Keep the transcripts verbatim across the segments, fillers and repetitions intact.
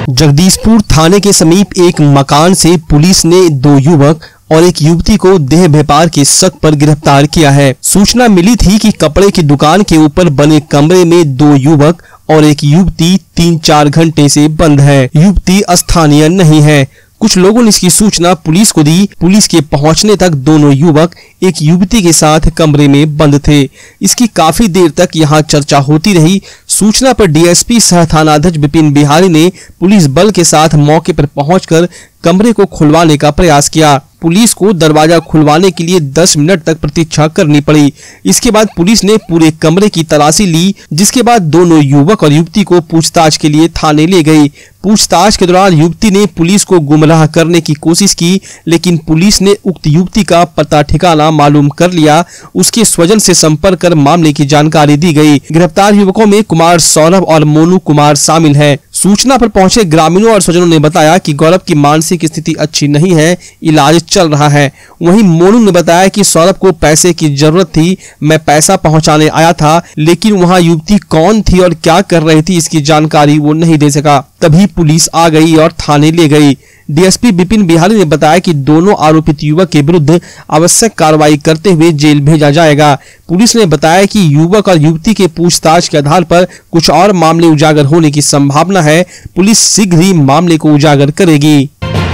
जगदीशपुर थाने के समीप एक मकान से पुलिस ने दो युवक और एक युवती को देह व्यापार के शक पर गिरफ्तार किया है। सूचना मिली थी कि कपड़े की दुकान के ऊपर बने कमरे में दो युवक और एक युवती तीन चार घंटे से बंद है। युवती स्थानीय नहीं है। कुछ लोगों ने इसकी सूचना पुलिस को दी। पुलिस के पहुंचने तक दोनों युवक एक युवती के साथ कमरे में बंद थे। इसकी काफी देर तक यहां चर्चा होती रही। सूचना पर डीएसपी सह थानाध्यक्ष विपिन बिहारी ने पुलिस बल के साथ मौके पर पहुंचकर कमरे को खुलवाने का प्रयास किया। पुलिस को दरवाजा खुलवाने के लिए दस मिनट तक प्रतीक्षा करनी पड़ी। इसके बाद पुलिस ने पूरे कमरे की तलाशी ली, जिसके बाद दोनों युवक और युवती को पूछताछ के लिए थाने ले गई। पूछताछ के दौरान युवती ने पुलिस को गुमराह करने की कोशिश की, लेकिन पुलिस ने उक्त युवती का पता ठिकाना मालूम कर लिया। उसके स्वजन से संपर्क कर मामले की जानकारी दी गई। गिरफ्तार युवकों में कुमार सौरभ और मोनू कुमार शामिल हैं। सूचना पर पहुंचे ग्रामीणों और स्वजनों ने बताया कि गौरव की मानसिक स्थिति अच्छी नहीं है, इलाज चल रहा है। वहीं मोनू ने बताया कि सौरभ को पैसे की जरूरत थी, मैं पैसा पहुंचाने आया था, लेकिन वहां युवती कौन थी और क्या कर रही थी इसकी जानकारी वो नहीं दे सका। तभी पुलिस आ गई और थाने ले गई। डीएसपी विपिन बिहारी ने बताया कि दोनों आरोपित युवक के विरुद्ध आवश्यक कार्रवाई करते हुए जेल भेजा जाएगा। पुलिस ने बताया कि युवक और युवती के पूछताछ के आधार पर कुछ और मामले उजागर होने की संभावना है। पुलिस शीघ्र ही मामले को उजागर करेगी।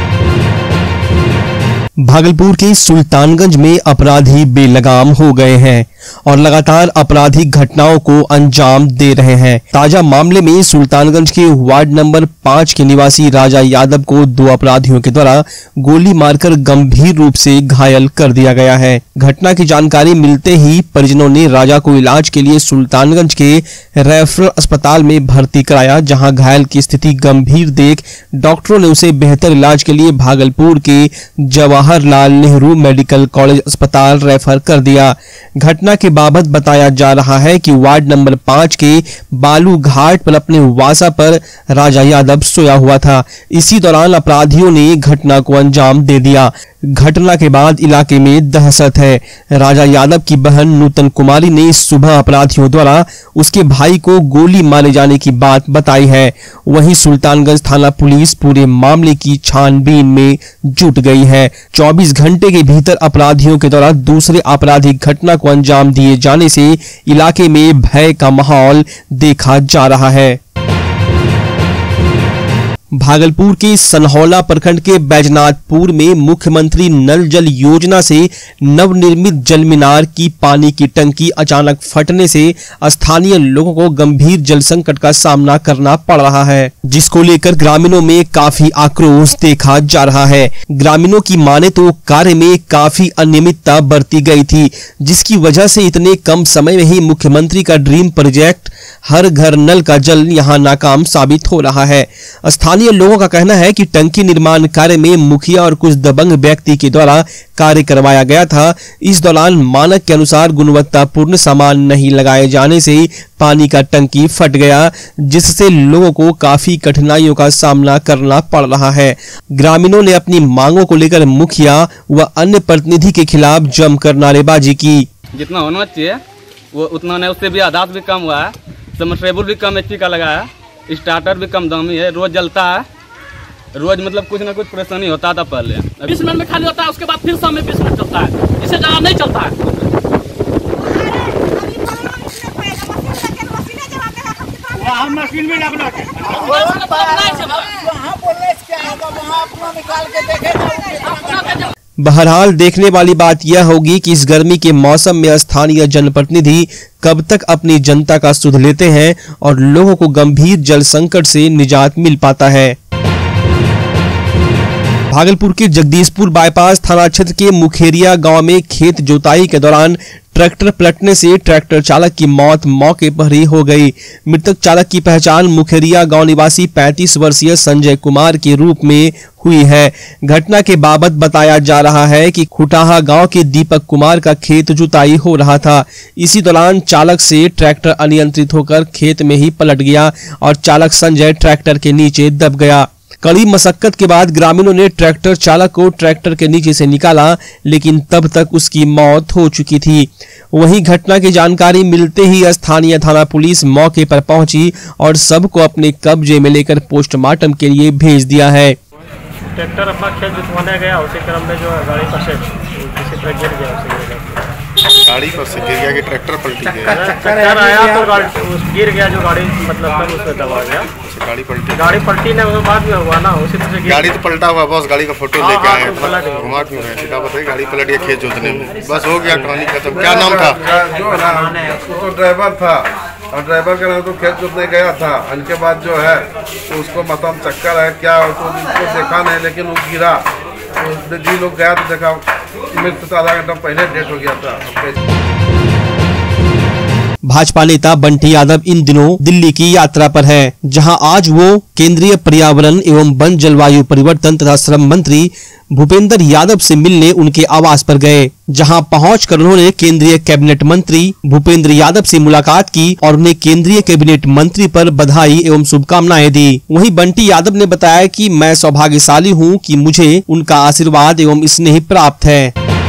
भागलपुर के सुल्तानगंज में अपराधी बेलगाम हो गए हैं और लगातार आपराधिक घटनाओं को अंजाम दे रहे हैं। ताजा मामले में सुल्तानगंज के वार्ड नंबर पाँच के निवासी राजा यादव को दो अपराधियों के द्वारा गोली मारकर गंभीर रूप से घायल कर दिया गया है। घटना की जानकारी मिलते ही परिजनों ने राजा को इलाज के लिए सुल्तानगंज के रेफरल अस्पताल में भर्ती कराया, जहां घायल की स्थिति गंभीर देख डॉक्टरों ने उसे बेहतर इलाज के लिए भागलपुर के जवाहरलाल नेहरू मेडिकल कॉलेज अस्पताल रेफर कर दिया। घटना के बाबत बताया जा रहा है कि वार्ड नंबर पाँच के बालू घाट पर अपने वासा पर राजा यादव सोया हुआ था। इसी दौरान अपराधियों ने घटना को अंजाम दे दिया। घटना के बाद इलाके में दहशत है। राजा यादव की बहन नूतन कुमारी ने सुबह अपराधियों द्वारा उसके भाई को गोली मारे जाने की बात बताई है। वहीं सुल्तानगंज थाना पुलिस पूरे मामले की छानबीन में जुट गई है। चौबीस घंटे के भीतर अपराधियों के द्वारा दूसरे आपराधिक घटना को अंजाम दिए जाने से इलाके में भय का माहौल देखा जा रहा है। भागलपुर के सनहौला प्रखंड के बैजनाथपुर में मुख्यमंत्री नल जल योजना से नवनिर्मित जल मीनार की पानी की टंकी अचानक फटने से स्थानीय लोगों को गंभीर जल संकट का सामना करना पड़ रहा है, जिसको लेकर ग्रामीणों में काफी आक्रोश देखा जा रहा है। ग्रामीणों की माने तो कार्य में काफी अनियमितता बरती गई थी, जिसकी वजह से इतने कम समय में ही मुख्यमंत्री का ड्रीम प्रोजेक्ट हर घर नल का जल यहां नाकाम साबित हो रहा है। स्थानीय लोगों का कहना है कि टंकी निर्माण कार्य में मुखिया और कुछ दबंग व्यक्ति के द्वारा कार्य करवाया गया था। इस दौरान मानक के अनुसार गुणवत्तापूर्ण सामान नहीं लगाए जाने से पानी का टंकी फट गया, जिससे लोगों को काफी कठिनाइयों का सामना करना पड़ रहा है। ग्रामीणों ने अपनी मांगों को लेकर मुखिया व अन्य प्रतिनिधि के खिलाफ जमकर नारेबाजी की। जितना होना चाहिए वो उतना नहीं, उससे भी आधा भी कम हुआ है। समरसेबल भी कम एच पी का लगा है, स्टार्टर भी कम दामी है, रोज जलता है। रोज मतलब कुछ ना कुछ परेशानी होता था पहले। बीस मिनट में खाली होता है, उसके बाद फिर शाम में बीस मिनट चलता है, इससे ज़्यादा नहीं चलता है। मशीन भी लगना है। बहरहाल देखने वाली बात यह होगी कि इस गर्मी के मौसम में स्थानीय जनप्रतिनिधि कब तक अपनी जनता का सुध लेते हैं और लोगों को गंभीर जल संकट से निजात मिल पाता है। भागलपुर के जगदीशपुर बाईपास थाना क्षेत्र के मुखेरिया गांव में खेत जोताई के दौरान ट्रैक्टर पलटने से ट्रैक्टर चालक की मौत मौके पर ही हो गई। मृतक चालक की पहचान मुखेरिया गांव निवासी पैंतीस वर्षीय संजय कुमार के रूप में हुई है। घटना के बाबत बताया जा रहा है कि खुटाहा गांव के दीपक कुमार का खेत जुताई हो रहा था। इसी दौरान चालक से ट्रैक्टर अनियंत्रित होकर खेत में ही पलट गया और चालक संजय ट्रैक्टर के नीचे दब गया। कड़ी मशक्कत के बाद ग्रामीणों ने ट्रैक्टर चालक को ट्रैक्टर के नीचे से निकाला, लेकिन तब तक उसकी मौत हो चुकी थी। वहीं घटना की जानकारी मिलते ही स्थानीय थाना पुलिस मौके पर पहुंची और सबको अपने कब्जे में लेकर पोस्टमार्टम के लिए भेज दिया है। ट्रैक्टर अपना खेत जुतवाने गया, उसी क्रम में जो है गाड़ी पर से किसी तरह गिर गया, उसे गाड़ी पर से गिर गया कि ट्रैक्टर पलटी गया? ट्रैक्टर आया तो गाड़ी गिर गया, जो गाड़ी मतलब तब उसमें दबा गया। गाड़ी पलटी गाड़ी पलटी ने उसके बाद में हुआ ना, उसी तरह से गाड़ी तो पलटा हुआ। बस गाड़ी का फोटो हाँ, लेके हाँ, आए तो पलट गया। घुमा क्यों है? सीधा बताइए, गाड़ी पलट गया खेत जोतने में, बस हो गया, कहानी खत्म। क्या नाम था? जो है ना, तो ड्राइवर था और ड्राइवर का नाम तो खेत जोतने गया था। उनके बाद जो है तो उसको मतलब चक्कर है क्या, तो उसको देखा नहीं, लेकिन वो गिरा तो जी लोग गया तो देखा मृत्यु तो आधा घंटा पहले डेट हो गया था। भाजपा नेता बंटी यादव इन दिनों दिल्ली की यात्रा पर है, जहां आज वो केंद्रीय पर्यावरण एवं वन जलवायु परिवर्तन तथा श्रम मंत्री भूपेंद्र यादव से मिलने उनके आवास पर गए, जहां पहुंचकर उन्होंने केंद्रीय कैबिनेट मंत्री भूपेंद्र यादव से मुलाकात की और उन्हें केंद्रीय कैबिनेट मंत्री पर बधाई एवं शुभकामनाएं दी। वहीं बंटी यादव ने बताया कि मैं सौभाग्यशाली हूं कि मुझे उनका आशीर्वाद एवं स्नेह प्राप्त है।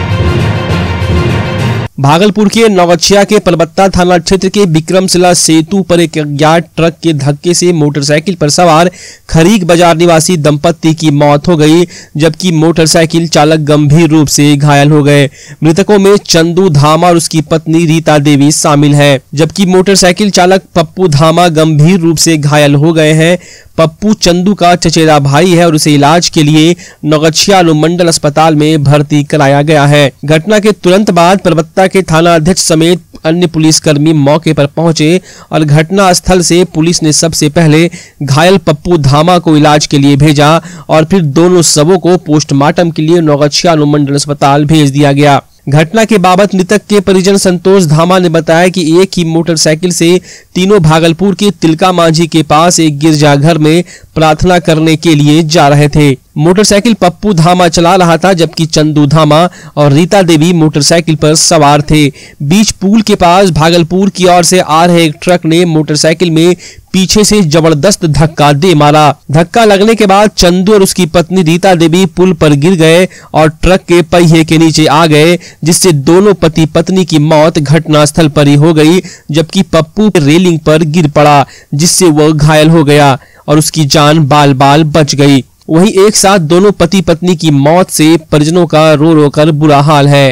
भागलपुर के नौगछिया के परबत्ता थाना क्षेत्र के विक्रमशिला सेतु पर एक अज्ञात ट्रक के धक्के से मोटरसाइकिल पर सवार खरीक बाजार निवासी दंपत्ति की मौत हो गई, जबकि मोटरसाइकिल चालक गंभीर रूप से घायल हो गए। मृतकों में चंदू धामा और उसकी पत्नी रीता देवी शामिल है, जबकि मोटरसाइकिल चालक पप्पू धामा गंभीर रूप से घायल हो गए हैं। पप्पू चंदू का चचेरा भाई है और उसे इलाज के लिए नौगछिया अनुमंडल अस्पताल में भर्ती कराया गया है। घटना के तुरंत बाद परबत्ता के थाना अध्यक्ष समेत अन्य पुलिसकर्मी मौके पर पहुंचे और घटना स्थल से पुलिस ने सबसे पहले घायल पप्पू धामा को इलाज के लिए भेजा और फिर दोनों शवों को पोस्टमार्टम के लिए नौगछिया अनुमंडल अस्पताल भेज दिया गया। घटना के बाबत मृतक के परिजन संतोष धामा ने बताया कि एक ही मोटरसाइकिल से तीनों भागलपुर के तिलका मांझी के पास एक गिरजाघर में प्रार्थना करने के लिए जा रहे थे। मोटरसाइकिल पप्पू धामा चला रहा था, जबकि चंदू धामा और रीता देवी मोटरसाइकिल पर सवार थे। बीच पुल के पास भागलपुर की ओर से आ रहे एक ट्रक ने मोटरसाइकिल में पीछे से जबरदस्त धक्का दे मारा। धक्का लगने के बाद चंदू और उसकी पत्नी रीता देवी पुल पर गिर गए और ट्रक के पहिए के नीचे आ गए, जिससे दोनों पति पत्नी की मौत घटनास्थल पर ही हो गई, जबकि पप्पू रेलिंग पर गिर पड़ा, जिससे वह घायल हो गया और उसकी जान बाल बाल बच गई। वहीं एक साथ दोनों पति पत्नी की मौत से परिजनों का रो रो कर बुरा हाल है।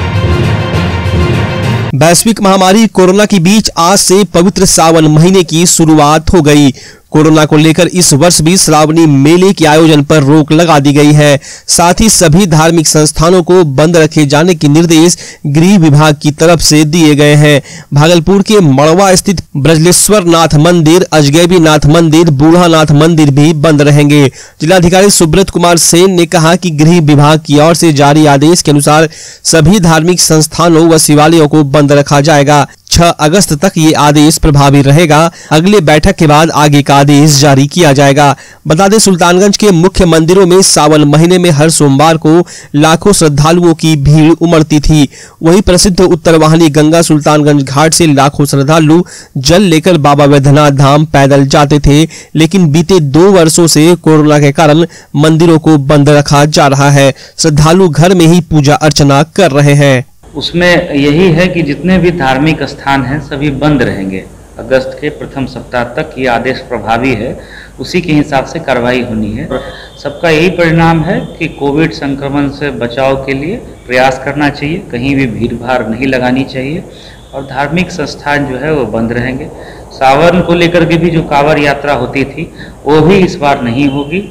वैश्विक महामारी कोरोना के बीच आज से पवित्र सावन महीने की शुरुआत हो गई। कोरोना को लेकर इस वर्ष भी श्रावणी मेले के आयोजन पर रोक लगा दी गई है। साथ ही सभी धार्मिक संस्थानों को बंद रखे जाने के निर्देश गृह विभाग की तरफ से दिए गए हैं। भागलपुर के मड़वा स्थित ब्रजलेश्वर नाथ मंदिर, अजगैबी नाथ मंदिर, बूढ़ा नाथ मंदिर भी बंद रहेंगे। जिलाधिकारी सुब्रत कुमार सेन ने कहा कि गृह विभाग की ओर से जारी आदेश के अनुसार सभी धार्मिक संस्थानों व शिवालयों को बंद रखा जाएगा। छह अगस्त तक ये आदेश प्रभावी रहेगा। अगले बैठक के बाद आगे का आदेश जारी किया जाएगा। बता दें, सुल्तानगंज के मुख्य मंदिरों में सावन महीने में हर सोमवार को लाखों श्रद्धालुओं की भीड़ उमड़ती थी। वहीं प्रसिद्ध उत्तर वाहिनी गंगा सुल्तानगंज घाट से लाखों श्रद्धालु जल लेकर बाबा वैद्यनाथ धाम पैदल जाते थे, लेकिन बीते दो वर्षों से कोरोना के कारण मंदिरों को बंद रखा जा रहा है। श्रद्धालु घर में ही पूजा अर्चना कर रहे हैं। उसमें यही है कि जितने भी धार्मिक स्थान हैं सभी बंद रहेंगे। अगस्त के प्रथम सप्ताह तक ये आदेश प्रभावी है, उसी के हिसाब से कार्रवाई होनी है। सबका यही परिणाम है कि कोविड संक्रमण से बचाव के लिए प्रयास करना चाहिए, कहीं भी भीड़ भाड़ नहीं लगानी चाहिए और धार्मिक संस्थान जो है वो बंद रहेंगे। सावन को लेकर के भी जो कांवड़ यात्रा होती थी वो भी इस बार नहीं होगी।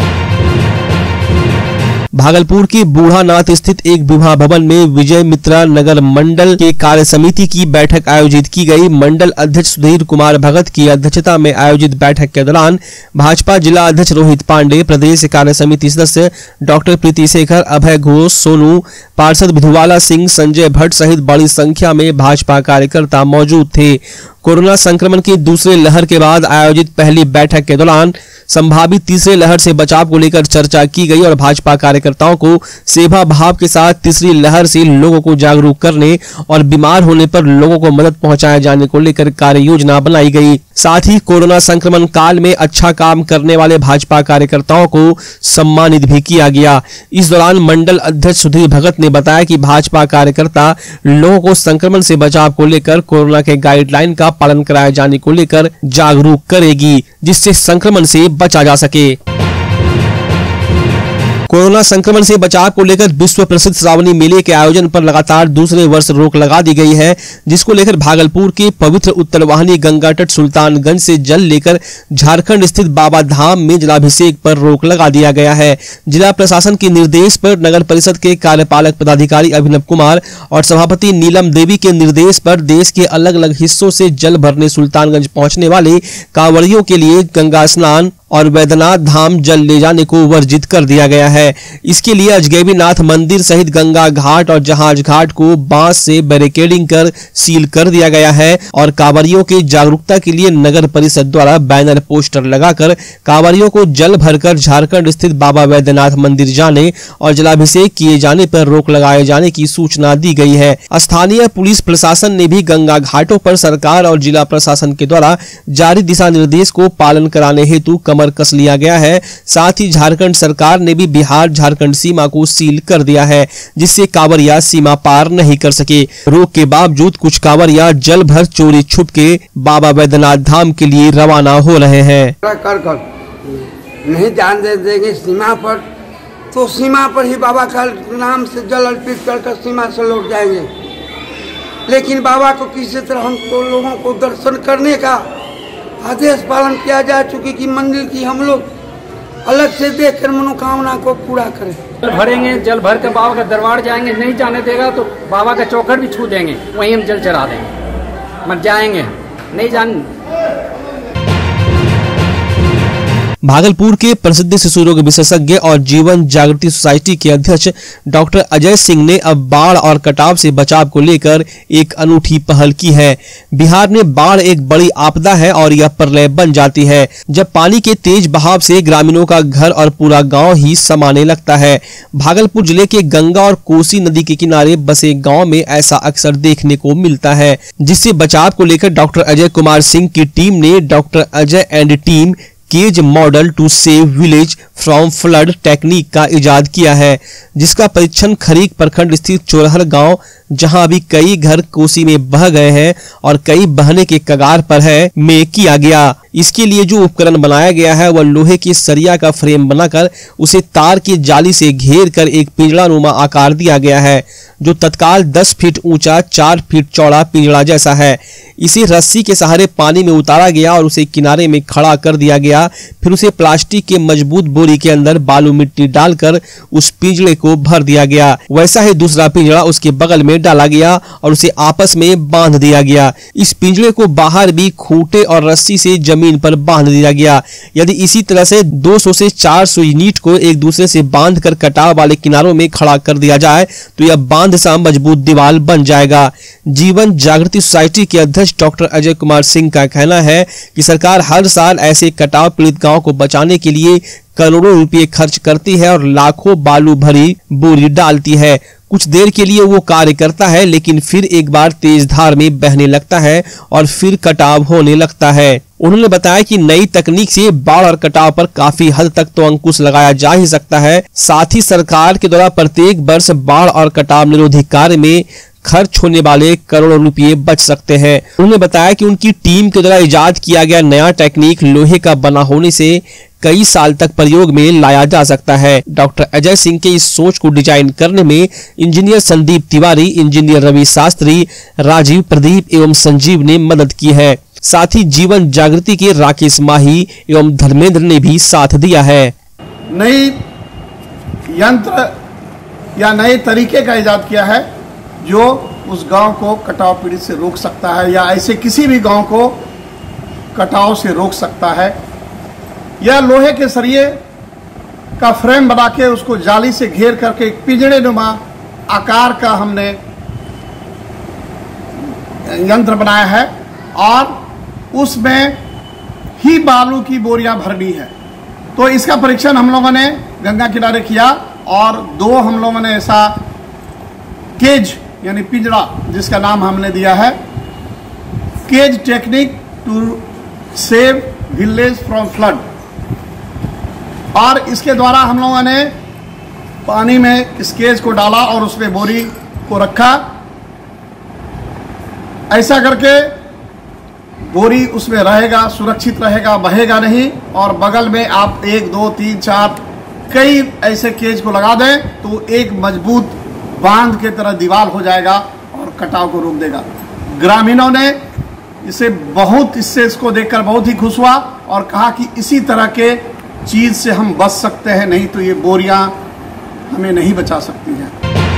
भागलपुर के बूढ़ानाथ स्थित एक विवाह भवन में विजय मित्रा नगर मंडल के कार्य समिति की बैठक आयोजित की गई। मंडल अध्यक्ष सुधीर कुमार भगत की अध्यक्षता में आयोजित बैठक के दौरान भाजपा जिला अध्यक्ष रोहित पांडे, प्रदेश कार्य समिति सदस्य डॉक्टर प्रीति शेखर, अभय घोष, सोनू, पार्षद विधुवाला सिंह, संजय भट्ट सहित बड़ी संख्या में भाजपा कार्यकर्ता मौजूद थे। कोरोना संक्रमण की दूसरे लहर के बाद आयोजित पहली बैठक के दौरान संभावित तीसरे लहर से बचाव को लेकर चर्चा की गई और भाजपा कार्यकर्ताओं को सेवा भाव के साथ तीसरी लहर से लोगों को जागरूक करने और बीमार होने पर लोगों को मदद पहुंचाए जाने को लेकर कार्य योजना बनाई गई। साथ ही कोरोना संक्रमण काल में अच्छा काम करने वाले भाजपा कार्यकर्ताओं को सम्मानित भी किया गया। इस दौरान मंडल अध्यक्ष सुधीर भगत ने बताया कि भाजपा कार्यकर्ता लोगों को संक्रमण से बचाव को लेकर कोरोना के गाइडलाइन का पालन कराए जाने को लेकर जागरूक करेगी, जिससे संक्रमण से बचा जा सके। कोरोना संक्रमण से बचाव को लेकर विश्व प्रसिद्ध श्रावणी मेले के आयोजन पर लगातार दूसरे वर्ष रोक लगा दी गई है, जिसको लेकर भागलपुर के पवित्र उत्तरवाहिनी गंगा तट सुल्तानगंज से जल लेकर झारखंड स्थित बाबा धाम में जलाभिषेक पर रोक लगा दिया गया है। जिला प्रशासन के निर्देश पर नगर परिषद के कार्यपालक पदाधिकारी अभिनव कुमार और सभापति नीलम देवी के निर्देश पर देश के अलग अलग हिस्सों से जल भरने सुल्तानगंज पहुंचने वाले कांवड़ियों के लिए गंगा स्नान और वैद्यनाथ धाम जल ले जाने को वर्जित कर दिया गया है। इसके लिए अजगैबीनाथ मंदिर सहित गंगा घाट और जहाज घाट को बांस से बैरिकेडिंग कर सील कर दिया गया है और कांवड़ियों की जागरूकता के लिए नगर परिषद द्वारा बैनर पोस्टर लगाकर कांवड़ियों को जल भरकर झारखंड स्थित बाबा वैद्यनाथ मंदिर जाने और जलाभिषेक किए जाने पर रोक लगाए जाने की सूचना दी गई है। स्थानीय पुलिस प्रशासन ने भी गंगा घाटों पर सरकार और जिला प्रशासन के द्वारा जारी दिशा निर्देश को पालन कराने हेतु कमर कस लिया गया है। साथ ही झारखंड सरकार ने भी बिहार झारखंड सीमा को सील कर दिया है, जिससे कांवड़िया सीमा पार नहीं कर सके। रोक के बावजूद कुछ कांवड़िया जल भर चोरी छुप के बाबा वैद्यनाथ धाम के लिए रवाना हो रहे हैं। कर कर नहीं जान दे देंगे सीमा पर, तो सीमा पर ही बाबा का नाम से जल अर्पित कर सीमा से लौट जाएंगे। लेकिन बाबा को किसी तरह हम तो लोगों को दर्शन करने का आदेश पालन किया जा चुकी कि मंदिर की हम लोग अलग से देखकर मनोकामना को पूरा करें। जल भरेंगे, जल भर के बाबा का दरबार जाएंगे, नहीं जाने देगा तो बाबा का चौखट भी छू देंगे, वहीं हम जल चढ़ा देंगे, मत जाएंगे नहीं जान। भागलपुर के प्रसिद्ध शिशु रोग विशेषज्ञ और जीवन जागृति सोसाइटी के अध्यक्ष डॉक्टर अजय सिंह ने अब बाढ़ और कटाव से बचाव को लेकर एक अनूठी पहल की है। बिहार में बाढ़ एक बड़ी आपदा है और यह प्रलय बन जाती है जब पानी के तेज बहाव से ग्रामीणों का घर और पूरा गांव ही समाने लगता है। भागलपुर जिले के गंगा और कोसी नदी के किनारे बसे गाँव में ऐसा अक्सर देखने को मिलता है, जिससे बचाव को लेकर डॉक्टर अजय कुमार सिंह की टीम ने doctor Ajay and team cage model to save village from flood technique का इजाद किया है, जिसका परीक्षण खरीक प्रखंड स्थित चोरहर गांव, जहां अभी कई घर कोसी में बह गए हैं और कई बहने के कगार पर है, में किया गया। इसके लिए जो उपकरण बनाया गया है वह लोहे की सरिया का फ्रेम बनाकर उसे तार की जाली से घेर कर एक पिंजड़ा नुमा आकार दिया गया है, जो तत्काल दस फीट ऊंचा चार फीट चौड़ा पिंजड़ा जैसा है। इसे रस्सी के सहारे पानी में उतारा गया और उसे किनारे में खड़ा कर दिया गया। फिर उसे प्लास्टिक के मजबूत बोरी के अंदर बालू मिट्टी डालकर उस पिंजड़े को भर दिया गया। वैसा ही दूसरा पिंजड़ा उसके बगल में डाला गया और उसे आपस में बांध दिया गया। इस पिंजड़े को बाहर भी खूंटे और रस्सी से जमीन पर बांध दिया गया। यदि इसी तरह से दो सौ से चार सौ यूनिट को एक दूसरे से बांध कर कटाव वाले किनारों में खड़ा कर दिया जाए तो यह बांध सा मजबूत दीवार बन जाएगा। जीवन जागृति सोसाइटी के अध्यक्ष डॉक्टर अजय कुमार सिंह का कहना है कि सरकार हर साल ऐसे कटाव पीड़ित गांव को बचाने के लिए करोड़ों रुपए खर्च करती है और लाखों बालू भरी बोरी डालती है। कुछ देर के लिए वो कार्य करता है, लेकिन फिर एक बार तेज धार में बहने लगता है और फिर कटाव होने लगता है। उन्होंने बताया कि नई तकनीक से बाढ़ और कटाव पर काफी हद तक तो अंकुश लगाया जा ही सकता है। साथ ही सरकार के द्वारा प्रत्येक वर्ष बाढ़ और कटाव निरोधी कार्य में खर्च होने वाले करोड़ों रुपए बच सकते हैं। उन्होंने बताया कि उनकी टीम के द्वारा इजाद किया गया नया टेक्निक लोहे का बना होने से कई साल तक प्रयोग में लाया जा सकता है। डॉक्टर अजय सिंह के इस सोच को डिजाइन करने में इंजीनियर संदीप तिवारी, इंजीनियर रवि शास्त्री, राजीव प्रदीप एवं संजीव ने मदद की है। साथ ही जीवन जागृति के राकेश माही एवं धर्मेंद्र ने भी साथ दिया है। नई यंत्र या नए तरीके का इजाद किया है जो उस गांव को कटाव पीड़ित से रोक सकता है या ऐसे किसी भी गांव को कटाव से रोक सकता है। यह लोहे के सरिये का फ्रेम बना के उसको जाली से घेर करके एक पिंजड़े नुमा आकार का हमने यंत्र बनाया है और उसमें ही बालू की बोरियां भरनी है। तो इसका परीक्षण हम लोगों ने गंगा किनारे किया और दो हम लोगों ने ऐसा केज यानी पिंजरा जिसका नाम हमने दिया है cage technique to save village from flood, और इसके द्वारा हम लोगों ने पानी में इस केज को डाला और उसमें बोरी को रखा। ऐसा करके बोरी उसमें रहेगा, सुरक्षित रहेगा, बहेगा नहीं, और बगल में आप एक दो तीन चार कई ऐसे केज को लगा दें तो एक मजबूत बांध के तरह दीवार हो जाएगा और कटाव को रोक देगा। ग्रामीणों ने इसे बहुत इससे इसको देखकर बहुत ही खुश हुआ और कहा कि इसी तरह के चीज से हम बच सकते हैं, नहीं तो ये बोरियां हमें नहीं बचा सकती हैं।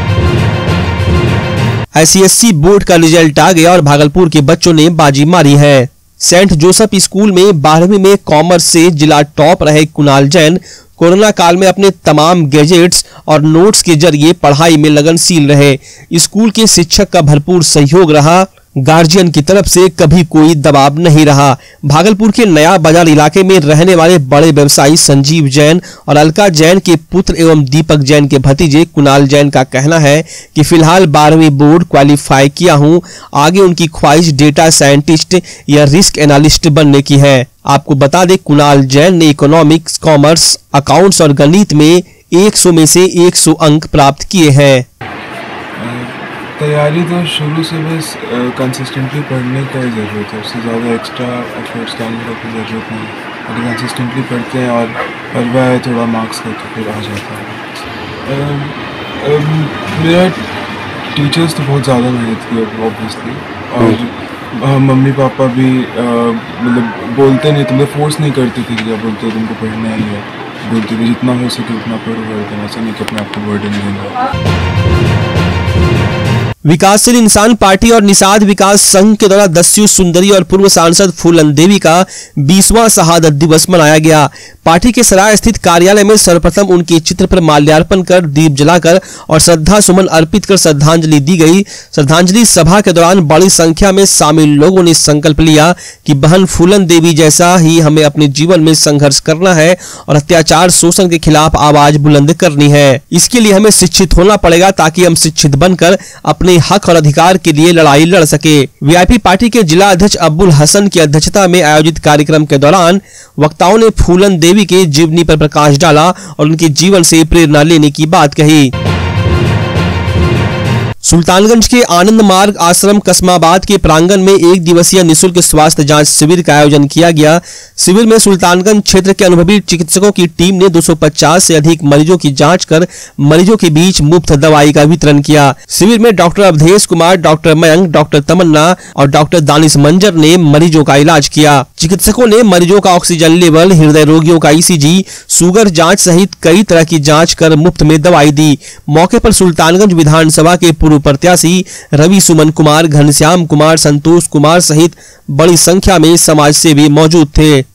I C S C board का रिजल्ट आ गया और भागलपुर के बच्चों ने बाजी मारी है। सेंट जोसेफ स्कूल में बारहवीं में कॉमर्स से जिला टॉप रहे कुणाल जैन कोरोना काल में अपने तमाम गैजेट्स और नोट्स के जरिए पढ़ाई में लगनशील रहे। स्कूल के शिक्षक का भरपूर सहयोग रहा, गार्जियन की तरफ से कभी कोई दबाव नहीं रहा। भागलपुर के नया बाजार इलाके में रहने वाले बड़े व्यवसायी संजीव जैन और अलका जैन के पुत्र एवं दीपक जैन के भतीजे कुणाल जैन का कहना है कि फिलहाल बारहवीं बोर्ड क्वालिफाई किया हूं, आगे उनकी ख्वाहिश डेटा साइंटिस्ट या रिस्क एनालिस्ट बनने की है। आपको बता दें कुणाल जैन ने इकोनॉमिक्स, कॉमर्स, अकाउंट्स और गणित में सौ में से सौ अंक प्राप्त किए हैं। तैयारी तो शुरू से बस कंसिस्टेंटली पढ़ने का ही ज़रूरत है, उससे ज़्यादा एक्स्ट्रा एफर्ट्स डालने का कोई ज़रूरत नहीं है। अगर कंसिस्टेंटली पढ़ते हैं और पढ़ रहा है थोड़ा मार्क्स करके फिर आ जाता है। आ, आ, मेरा टीचर्स तो बहुत ज़्यादा मेहनत की ऑब्वियसली, और आ, मम्मी पापा भी मतलब बोलते नहीं, तुमने फोर्स नहीं करती थी क्या बोलते तुमको पढ़ना ही है, बोलते थे जितना हो सके उतना पढ़ो, करते ऐसा नहीं कि अपने आप को बर्डन लेना। विकासशील इंसान पार्टी और निषाद विकास संघ के द्वारा दस्यु सुंदरी और पूर्व सांसद फूलन देवी का बीसवां शहादत दिवस मनाया गया। पार्टी के सराय स्थित कार्यालय में सर्वप्रथम उनके चित्र पर माल्यार्पण कर दीप जलाकर और श्रद्धा सुमन अर्पित कर श्रद्धांजलि दी गई। श्रद्धांजलि सभा के दौरान बड़ी संख्या में शामिल लोगों ने संकल्प लिया कि बहन फूलन देवी जैसा ही हमें अपने जीवन में संघर्ष करना है और अत्याचार शोषण के खिलाफ आवाज बुलंद करनी है। इसके लिए हमें शिक्षित होना पड़ेगा ताकि हम शिक्षित बनकर अपने हक और अधिकार के लिए लड़ाई लड़ सके। वी आई पी पार्टी के जिला अध्यक्ष अब्दुल हसन की अध्यक्षता में आयोजित कार्यक्रम के दौरान वक्ताओं ने फूलन देवी के जीवनी पर प्रकाश डाला और उनके जीवन से प्रेरणा लेने की बात कही। सुल्तानगंज के आनंद मार्ग आश्रम कस्माबाद के प्रांगण में एक दिवसीय निःशुल्क स्वास्थ्य जांच शिविर का आयोजन किया गया। शिविर में सुल्तानगंज क्षेत्र के अनुभवी चिकित्सकों की टीम ने दो सौ पचास से अधिक मरीजों की जांच कर मरीजों के बीच मुफ्त दवाई का वितरण किया। शिविर में doctor Awadhesh Kumar, doctor Mayank, doctor Tamanna और डॉक्टर दानिश मंजर ने मरीजों का इलाज किया। चिकित्सकों ने मरीजों का ऑक्सीजन लेवल, हृदय रोगियों का ई सी जी, शुगर जाँच सहित कई तरह की जाँच कर मुफ्त में दवाई दी। मौके पर सुल्तानगंज विधानसभा के पूर्व प्रत्याशी रवि सुमन कुमार, घनश्याम कुमार, संतोष कुमार सहित बड़ी संख्या में समाज सेवी मौजूद थे।